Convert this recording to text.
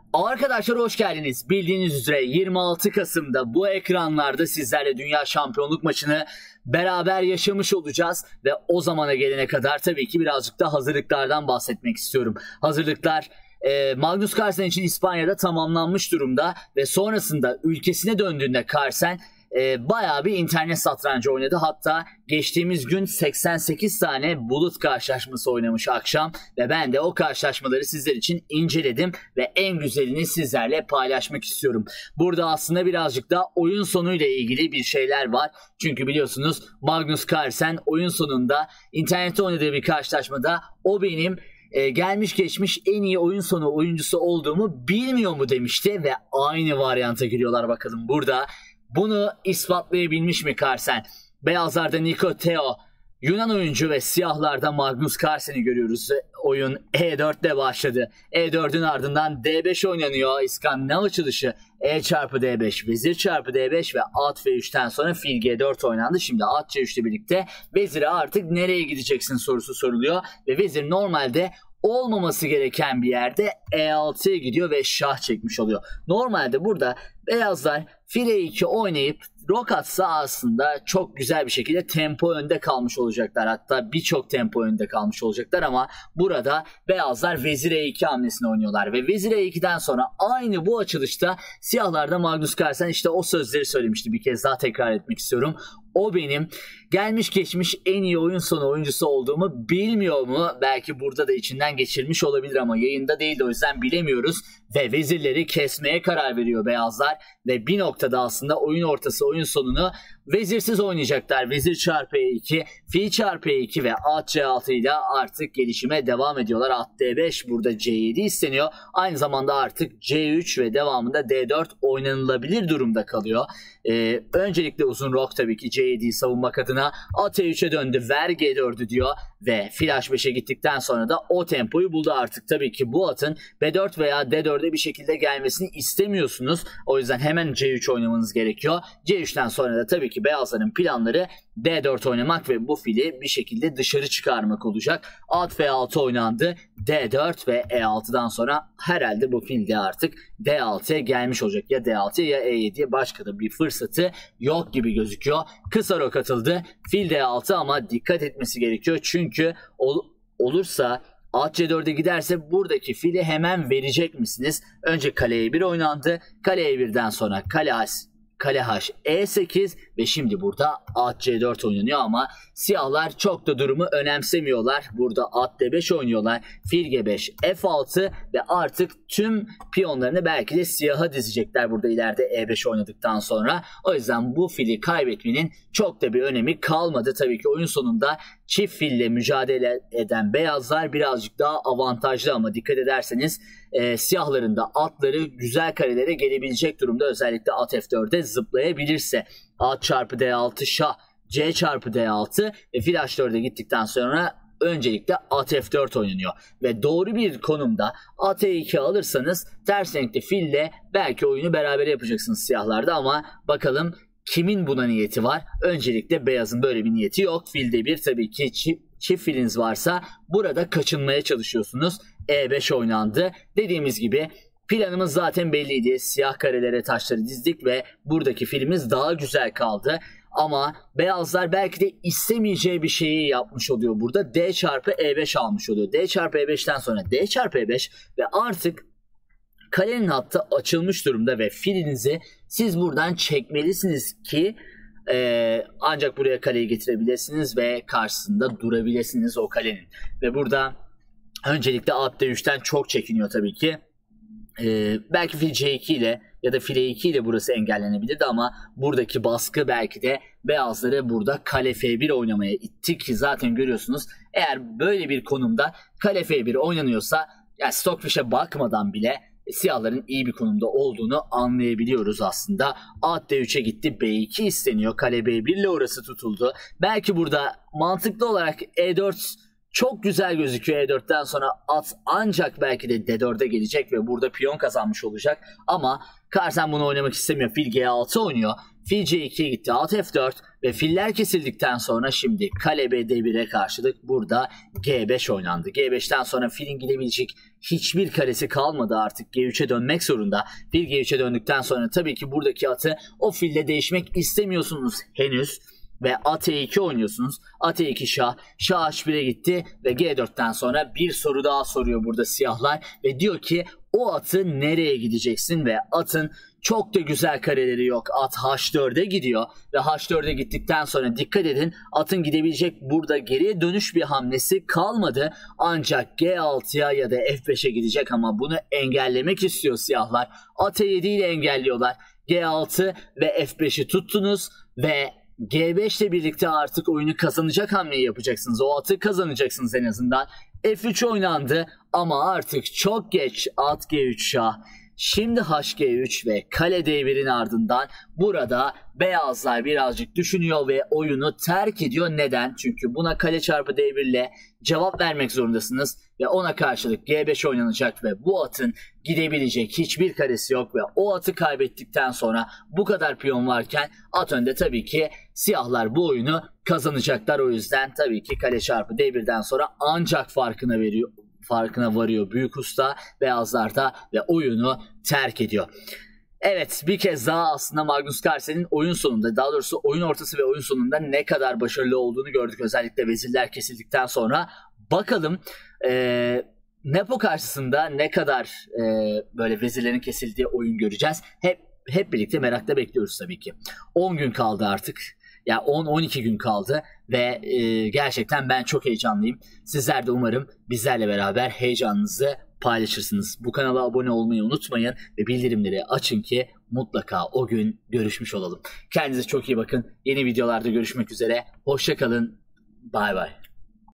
Arkadaşlar hoş geldiniz. Bildiğiniz üzere 26 Kasım'da bu ekranlarda sizlerle Dünya Şampiyonluk maçını beraber yaşamış olacağız. Ve o zamana gelene kadar tabii ki birazcık da hazırlıklardan bahsetmek istiyorum. Hazırlıklar Magnus Carlsen için İspanya'da tamamlanmış durumda ve sonrasında ülkesine döndüğünde Carlsen bayağı bir internet satrancı oynadı. Hatta geçtiğimiz gün 88 tane bulut karşılaşması oynamış akşam ve ben de o karşılaşmaları sizler için inceledim ve en güzelini sizlerle paylaşmak istiyorum. Burada aslında birazcık da oyun sonuyla ilgili bir şeyler var. Çünkü biliyorsunuz Magnus Carlsen oyun sonunda internette oynadığı bir karşılaşmada o benim gelmiş geçmiş en iyi oyun sonu oyuncusu olduğumu bilmiyor mu demişti ve aynı varyanta giriyorlar bakalım burada. Bunu ispatlayabilmiş mi Carlsen? Beyazlarda Nico Teo, Yunan oyuncu ve siyahlarda Magnus Carlsen'i görüyoruz. Oyun E4'le başladı. E4'ün ardından D5 oynanıyor. İskandinav açılışı E çarpı D5, vezir çarpı D5 ve at V3'ten sonra fil G4 oynandı. Şimdi at C3 ile birlikte vezire artık nereye gideceksin sorusu soruluyor. Ve vezir normalde olmaması gereken bir yerde E6'ya gidiyor ve şah çekmiş oluyor. Normalde burada beyazlar fil E2 oynayıp rok atsa aslında çok güzel bir şekilde tempo önde kalmış olacaklar. Hatta birçok tempo önde kalmış olacaklar ama burada beyazlar vezir E2 hamlesini oynuyorlar. Ve vezir E2'den sonra aynı bu açılışta siyahlarda Magnus Carlsen işte o sözleri söylemişti. Bir kez daha tekrar etmek istiyorum. O benim gelmiş geçmiş en iyi oyun sonu oyuncusu olduğumu bilmiyor mu? Belki burada da içinden geçirmiş olabilir ama yayında değil de o yüzden bilemiyoruz. Ve vezirleri kesmeye karar veriyor beyazlar. Ve bir noktada aslında oyun ortası oyun sonunu vezirsiz oynayacaklar. Vezir çarpı E2, fil çarpı E2 ve at C6 ile artık gelişime devam ediyorlar. At D5 burada C7 isteniyor. Aynı zamanda artık C3 ve devamında D4 oynanılabilir durumda kalıyor. Öncelikle uzun rok tabii ki C7'yi savunmak adına at E3'e döndü. Ver G4'ü diyor ve fil H5'e gittikten sonra da o tempoyu buldu artık. Tabii ki bu atın B4 veya D4'e bir şekilde gelmesini istemiyorsunuz. O yüzden hemen C3 oynamanız gerekiyor. C3'ten sonra da tabii ki beyazların planları D4 oynamak ve bu fili bir şekilde dışarı çıkarmak olacak. At F6 oynandı. D4 ve E6'dan sonra herhalde bu fil de artık D6'ya gelmiş olacak. Ya D6'ya ya E7'ye başka da bir fırsatı yok gibi gözüküyor. Kısa rok atıldı. Fil D6 ama dikkat etmesi gerekiyor. Çünkü olursa at C4'e giderse buradaki fili hemen verecek misiniz? Önce kale E1 oynandı. Kale E1'den sonra kale H E8 ve şimdi burada at C4 oynanıyor ama siyahlar çok da durumu önemsemiyorlar. Burada at D5 oynuyorlar. Fil G5 F6 ve artık tüm piyonlarını belki de siyaha dizecekler burada ileride E5 oynadıktan sonra. O yüzden bu fili kaybetmenin çok da bir önemi kalmadı. Tabii ki oyun sonunda çift fille mücadele eden beyazlar birazcık daha avantajlı ama dikkat ederseniz siyahların da atları güzel karelere gelebilecek durumda, özellikle at F4'e zıplayabilirse. At çarpı D6 şah C çarpı D6 ve fil H4'e gittikten sonra öncelikle at F4 oynanıyor. Ve doğru bir konumda at E2 alırsanız ters renkli fille belki oyunu beraber yapacaksınız siyahlarda ama bakalım kimin buna niyeti var? Öncelikle beyazın böyle bir niyeti yok. Filde bir tabii ki çift filiniz varsa burada kaçınmaya çalışıyorsunuz. E5 oynandı. Dediğimiz gibi planımız zaten belliydi. Siyah karelere taşları dizdik ve buradaki filimiz daha güzel kaldı. Ama beyazlar belki de istemeyeceği bir şeyi yapmış oluyor burada. D çarpı E5 almış oluyor. D çarpı E5'ten sonra D çarpı E5 ve artık kalenin hattı açılmış durumda ve filinizi siz buradan çekmelisiniz ki ancak buraya kaleyi getirebilirsiniz ve karşısında durabilirsiniz o kalenin. Ve burada öncelikle at D3'ten çok çekiniyor tabii ki. Belki fil C2 ile ya da fil E2 ile burası engellenebilirdi ama buradaki baskı belki de beyazları burada kale F1 oynamaya itti ki zaten görüyorsunuz eğer böyle bir konumda kale F1 oynanıyorsa yani Stockfish'e bakmadan bile siyahların iyi bir konumda olduğunu anlayabiliyoruz aslında. At D3'e gitti. B2 isteniyor. Kale B1 ile orası tutuldu. Belki burada mantıklı olarak E4 Çok güzel gözüküyor E4'ten sonra at, ancak belki de D4'e gelecek ve burada piyon kazanmış olacak. Ama Carlsen bunu oynamak istemiyor. Fil G6 oynuyor. Fil C2'ye gitti. At F4 ve filler kesildikten sonra şimdi kale B D1'e karşılık burada G5 oynandı. G5'ten sonra filin gidebilecek hiçbir karesi kalmadı, artık G3'e dönmek zorunda. Fil G3'e döndükten sonra tabii ki buradaki atı o fille değişmek istemiyorsunuz henüz. Ve at E2 oynuyorsunuz. At E2 şah. Şah H1'e gitti ve G4'ten sonra bir soru daha soruyor burada siyahlar. Ve diyor ki o atı nereye gideceksin? Ve atın çok da güzel kareleri yok. At H4'e gidiyor. Ve H4'e gittikten sonra dikkat edin, atın gidebilecek burada geriye dönüş bir hamlesi kalmadı. Ancak G6'ya ya da F5'e gidecek ama bunu engellemek istiyor siyahlar. At E7 ile engelliyorlar. G6 ve F5'i tuttunuz ve G5 ile birlikte artık oyunu kazanacak hamleyi yapacaksınız. O atı kazanacaksınız en azından. F3 oynandı ama artık çok geç. At G3 şah. Şimdi HG3 ve kale D1'in ardından burada beyazlar birazcık düşünüyor ve oyunu terk ediyor. Neden? Çünkü buna kale çarpı D1 ile cevap vermek zorundasınız ve ona karşılık G5 oynanacak ve bu atın gidebilecek hiçbir karesi yok ve o atı kaybettikten sonra bu kadar piyon varken at önde, tabii ki siyahlar bu oyunu kazanacaklar. O yüzden tabii ki kale çarpı D1'den sonra ancak farkına varıyor büyük usta beyazlarda ve oyunu terk ediyor. Evet, bir kez daha aslında Magnus Carlsen'in oyun sonunda, daha doğrusu oyun ortası ve oyun sonunda ne kadar başarılı olduğunu gördük. Özellikle vezirler kesildikten sonra. Bakalım Nepo karşısında ne kadar böyle vezirlerin kesildiği oyun göreceğiz. Hep birlikte merakla bekliyoruz tabii ki. 10 gün kaldı artık. Ya 10-12 gün kaldı ve gerçekten ben çok heyecanlıyım. Sizler de umarım bizlerle beraber heyecanınızı paylaşırsınız. Bu kanala abone olmayı unutmayın ve bildirimleri açın ki mutlaka o gün görüşmüş olalım. Kendinize çok iyi bakın. Yeni videolarda görüşmek üzere. Hoşça kalın. Bay bay.